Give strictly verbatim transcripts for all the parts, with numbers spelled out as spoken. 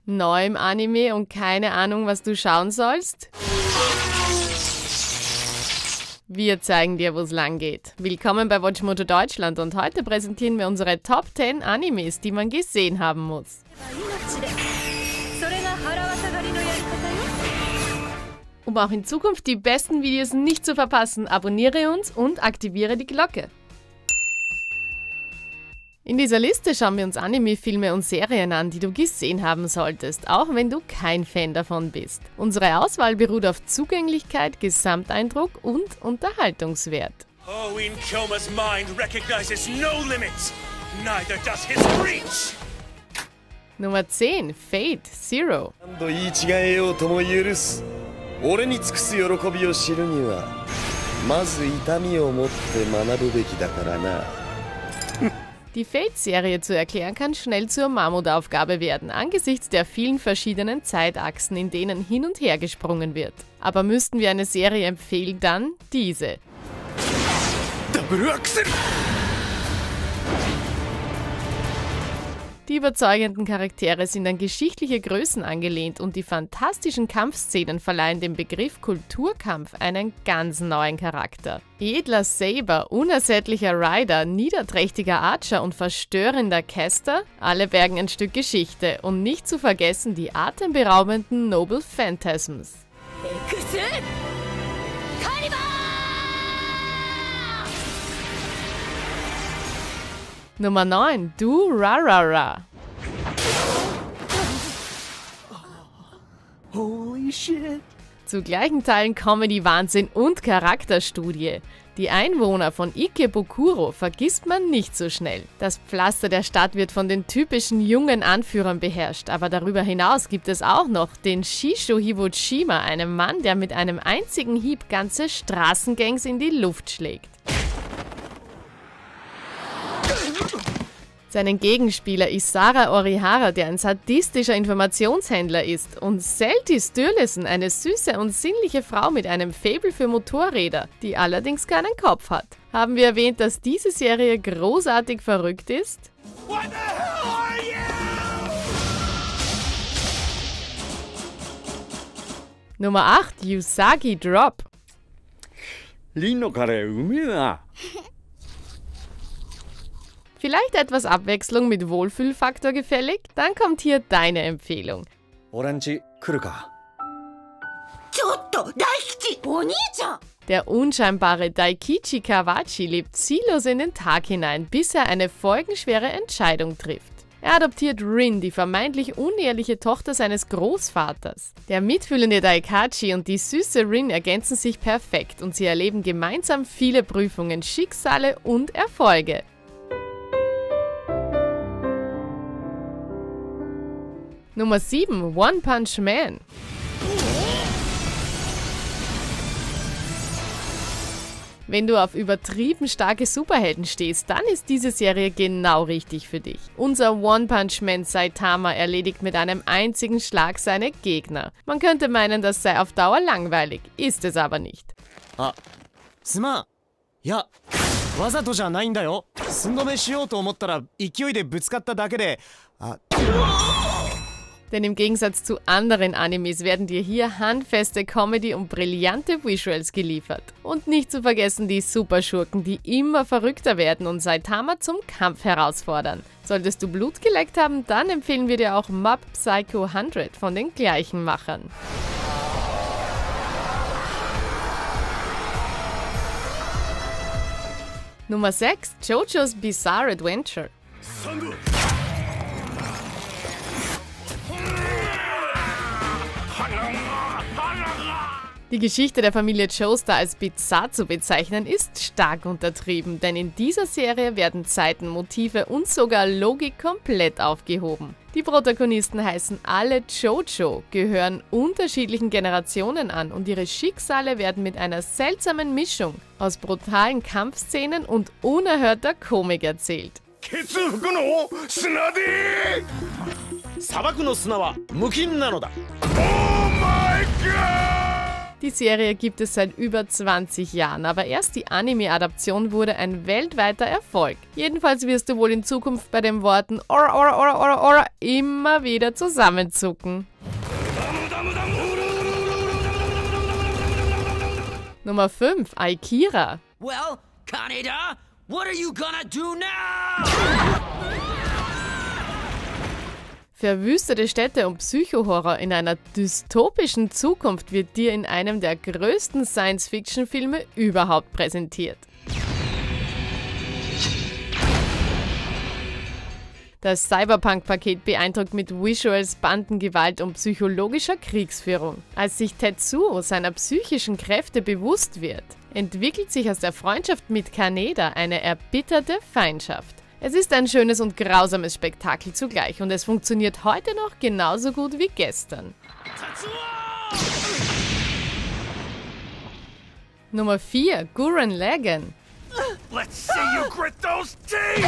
Neu im Anime und keine Ahnung, was du schauen sollst? Wir zeigen dir, wo es lang geht. Willkommen bei Watchmojo Deutschland und heute präsentieren wir unsere Top zehn Animes, die man gesehen haben muss. Um auch in Zukunft die besten Videos nicht zu verpassen, abonniere uns und aktiviere die Glocke. In dieser Liste schauen wir uns Anime-Filme und Serien an, die du gesehen haben solltest, auch wenn du kein Fan davon bist. Unsere Auswahl beruht auf Zugänglichkeit, Gesamteindruck und Unterhaltungswert. Oh, in Kyoma's mind recognizes no limits. Neither does his reach. Nummer zehn. Fate Zero. Die Fate-Serie zu erklären kann schnell zur Mammutaufgabe werden, angesichts der vielen verschiedenen Zeitachsen, in denen hin und her gesprungen wird. Aber müssten wir eine Serie empfehlen, dann diese. Double Axel! Die überzeugenden Charaktere sind an geschichtliche Größen angelehnt und die fantastischen Kampfszenen verleihen dem Begriff Kulturkampf einen ganz neuen Charakter. Edler Saber, unersättlicher Rider, niederträchtiger Archer und verstörender Caster, alle bergen ein Stück Geschichte und nicht zu vergessen die atemberaubenden Noble Phantasms. Nummer neun. Durarara. Holy shit! Zu gleichen Teilen Comedy-Wahnsinn und Charakterstudie. Die Einwohner von Ikebukuro vergisst man nicht so schnell. Das Pflaster der Stadt wird von den typischen jungen Anführern beherrscht, aber darüber hinaus gibt es auch noch den Shisho Hiwoshima, einen Mann, der mit einem einzigen Hieb ganze Straßengangs in die Luft schlägt. Seinen Gegenspieler Isara Orihara, der ein sadistischer Informationshändler ist, und Selti Sturluson, eine süße und sinnliche Frau mit einem Faible für Motorräder, die allerdings keinen Kopf hat. Haben wir erwähnt, dass diese Serie großartig verrückt ist? What the hell are you? Nummer acht. Usagi Drop. Rin no Kare umee na. Vielleicht etwas Abwechslung mit Wohlfühlfaktor gefällig? Dann kommt hier deine Empfehlung. Orange kuru ka? Der unscheinbare Daikichi Kawachi lebt ziellos in den Tag hinein, bis er eine folgenschwere Entscheidung trifft. Er adoptiert Rin, die vermeintlich uneheliche Tochter seines Großvaters. Der mitfühlende Daikachi und die süße Rin ergänzen sich perfekt und sie erleben gemeinsam viele Prüfungen, Schicksale und Erfolge. Nummer sieben. One Punch Man. Wenn du auf übertrieben starke Superhelden stehst, dann ist diese Serie genau richtig für dich. Unser One Punch Man Saitama erledigt mit einem einzigen Schlag seine Gegner. Man könnte meinen, das sei auf Dauer langweilig, ist es aber nicht. Ah, Suma. Ja, wazato ja naiんだよ. Sundome shiyou to omotta ikei de butsukatta dake de. Ah. Denn im Gegensatz zu anderen Animes werden dir hier handfeste Comedy und brillante Visuals geliefert. Und nicht zu vergessen die Superschurken, die immer verrückter werden und Saitama zum Kampf herausfordern. Solltest du Blut geleckt haben, dann empfehlen wir dir auch Mob Psycho hundert von den gleichen Machern. Nummer sechs. JoJo's Bizarre Adventure. Die Geschichte der Familie Joestar als bizarr zu bezeichnen, ist stark untertrieben, denn in dieser Serie werden Zeiten, Motive und sogar Logik komplett aufgehoben. Die Protagonisten heißen alle Jojo, gehören unterschiedlichen Generationen an und ihre Schicksale werden mit einer seltsamen Mischung aus brutalen Kampfszenen und unerhörter Komik erzählt. Die Serie gibt es seit über zwanzig Jahren, aber erst die Anime-Adaption wurde ein weltweiter Erfolg. Jedenfalls wirst du wohl in Zukunft bei den Worten Ora, Ora, Ora, Ora, Ora immer wieder zusammenzucken. Nummer fünf. Akira. Well, Kaneda, what are you gonna do now? Verwüstete Städte und Psychohorror in einer dystopischen Zukunft wird dir in einem der größten Science-Fiction-Filme überhaupt präsentiert. Das Cyberpunk-Paket beeindruckt mit Visuals, Bandengewalt und psychologischer Kriegsführung. Als sich Tetsuo seiner psychischen Kräfte bewusst wird, entwickelt sich aus der Freundschaft mit Kaneda eine erbitterte Feindschaft. Es ist ein schönes und grausames Spektakel zugleich und es funktioniert heute noch genauso gut wie gestern. Nummer vier. Gurren Lagann. Let's see you grit those teeth!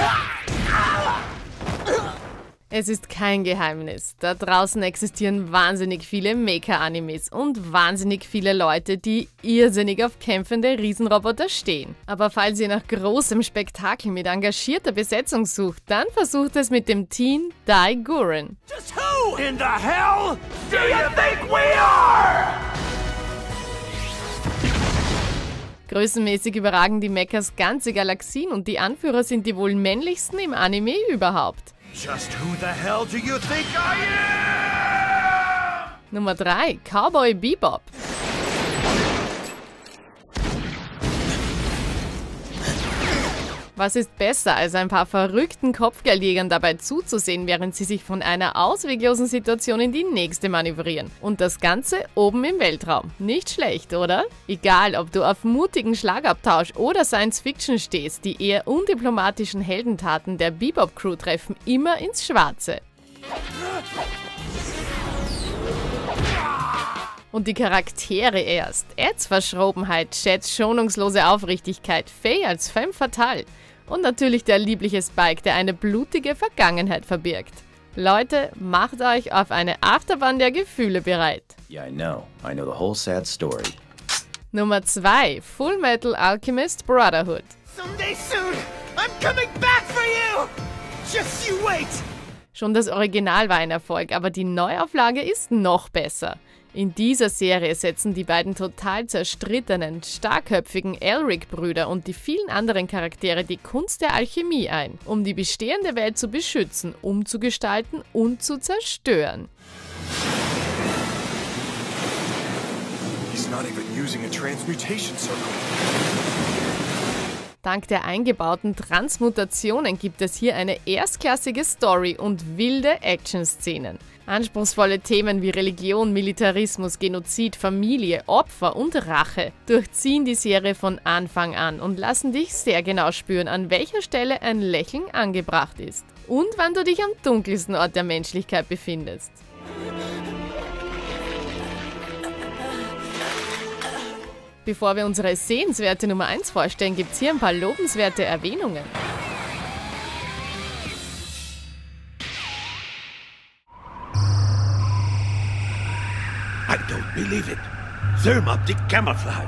Es ist kein Geheimnis. Da draußen existieren wahnsinnig viele Mecha-Animes und wahnsinnig viele Leute, die irrsinnig auf kämpfende Riesenroboter stehen. Aber falls ihr nach großem Spektakel mit engagierter Besetzung sucht, dann versucht es mit dem Team Dai Gurren. Just who in the hell do you think we are? Größenmäßig überragen die Mechas ganze Galaxien und die Anführer sind die wohl männlichsten im Anime überhaupt. Just who the hell do you think I am? Nummer drei. Cowboy Bebop. Was ist besser, als ein paar verrückten Kopfgeldjägern dabei zuzusehen, während sie sich von einer ausweglosen Situation in die nächste manövrieren? Und das Ganze oben im Weltraum. Nicht schlecht, oder? Egal, ob du auf mutigen Schlagabtausch oder Science-Fiction stehst, die eher undiplomatischen Heldentaten der Bebop-Crew treffen immer ins Schwarze. Und die Charaktere erst. Eds Verschrobenheit, Chats schonungslose Aufrichtigkeit, Faye als femme fatale. Und natürlich der liebliche Spike, der eine blutige Vergangenheit verbirgt. Leute, macht euch auf eine Achterbahn der Gefühle bereit. Yeah, I know. I know the whole sad story. Nummer zwei. Full Metal Alchemist Brotherhood. Someday soon, I'm coming back for you! Just you wait! Schon das Original war ein Erfolg, aber die Neuauflage ist noch besser. In dieser Serie setzen die beiden total zerstrittenen, starkköpfigen Elric-Brüder und die vielen anderen Charaktere die Kunst der Alchemie ein, um die bestehende Welt zu beschützen, umzugestalten und zu zerstören. He's not even using a transmutation circle. Dank der eingebauten Transmutationen gibt es hier eine erstklassige Story und wilde Action-Szenen. Anspruchsvolle Themen wie Religion, Militarismus, Genozid, Familie, Opfer und Rache durchziehen die Serie von Anfang an und lassen dich sehr genau spüren, an welcher Stelle ein Lächeln angebracht ist und wann du dich am dunkelsten Ort der Menschlichkeit befindest. Bevor wir unsere sehenswerte Nummer eins vorstellen, gibt es hier ein paar lobenswerte Erwähnungen. I don't believe it. Thermoptic camouflage.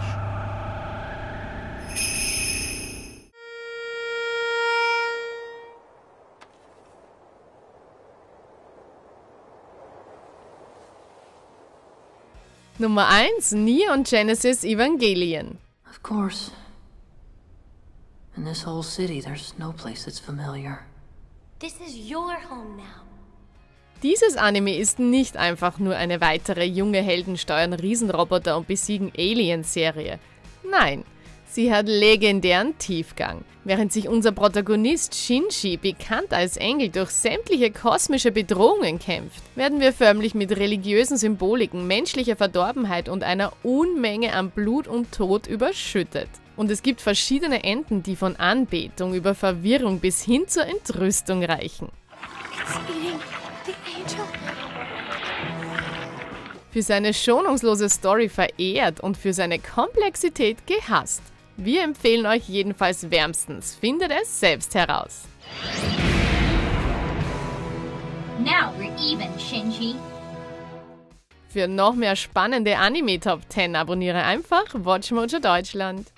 Nummer eins. Neon Genesis Evangelion. Of course. In this whole city, there's no place that's familiar. This is your home now. Dieses Anime ist nicht einfach nur eine weitere junge Helden steuern Riesenroboter und besiegen Aliens-Serie. Nein, sie hat legendären Tiefgang. Während sich unser Protagonist Shinji, bekannt als Engel, durch sämtliche kosmische Bedrohungen kämpft, werden wir förmlich mit religiösen Symboliken, menschlicher Verdorbenheit und einer Unmenge an Blut und Tod überschüttet. Und es gibt verschiedene Enden, die von Anbetung über Verwirrung bis hin zur Entrüstung reichen. Für seine schonungslose Story verehrt und für seine Komplexität gehasst. Wir empfehlen euch jedenfalls wärmstens. Findet es selbst heraus. Now we're even, Shinji. Für noch mehr spannende Anime Top zehn abonniere einfach WatchMojo Deutschland.